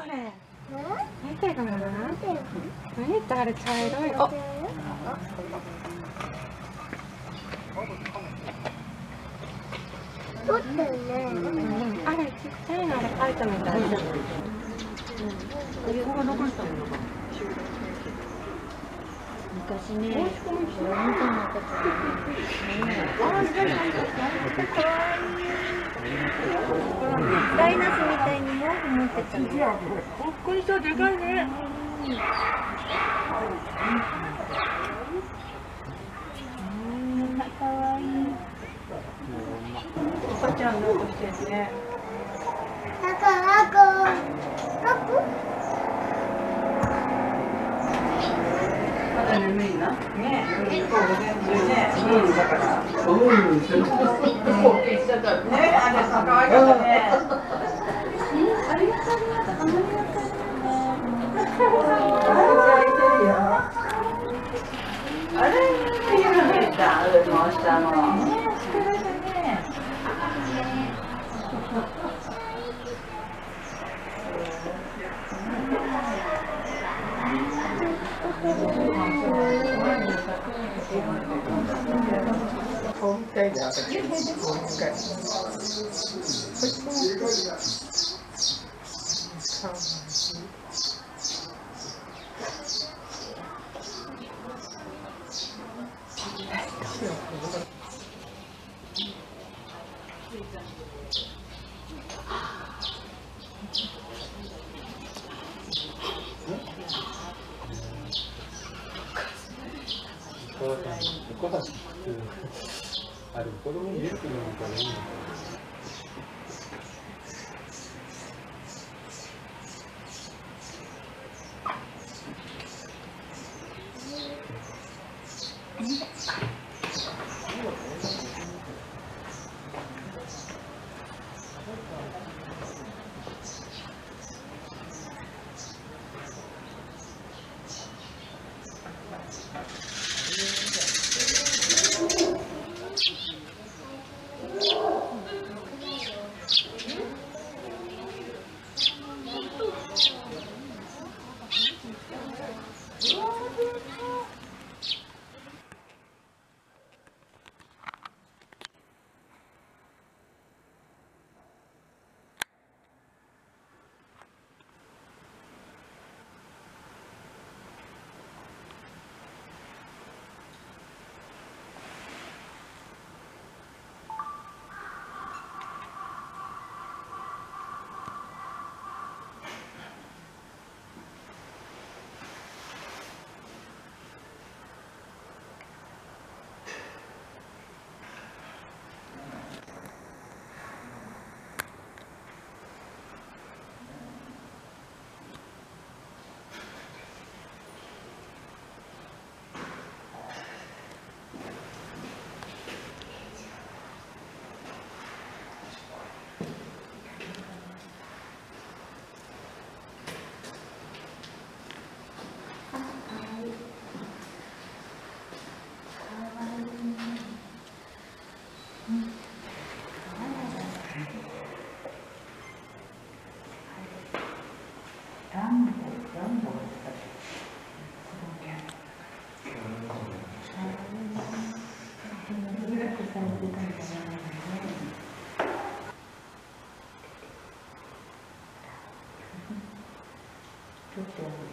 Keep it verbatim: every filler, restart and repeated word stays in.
これ。見てごらん。見てあれ茶色い。あ。 撮ってるね。 あれちっちゃいのあれ描いたみたい。ここが残したものか。 昔ね、みたいなことダイナスみたいに毛布持ってたの。 こっこりそうでかいね。 かわいい。 赤ちゃん残してるね。 赤赤赤。 まだ眠いな。ね、うん、そう午前中ね。うん、だから。うん、そう。後継しちゃったね。あれさ、可愛かったね。ありがとうありがとう。ありがとう。あれ、いいの見えた。上も下も。ね、力だね。こうみたいな形でこう使います。あれ子供にミルク飲むからいいのかな。ちょっと